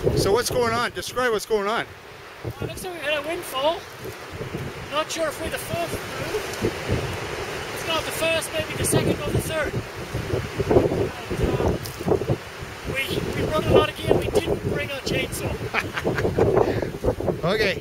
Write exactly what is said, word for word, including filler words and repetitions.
So what's going on? Describe what's going on. Well, looks like we had a windfall. Not sure if we're the fourth crew. If not the first, maybe the second or the third. And, uh, we, we brought a lot of gear. We didn't bring our chainsaw. Okay.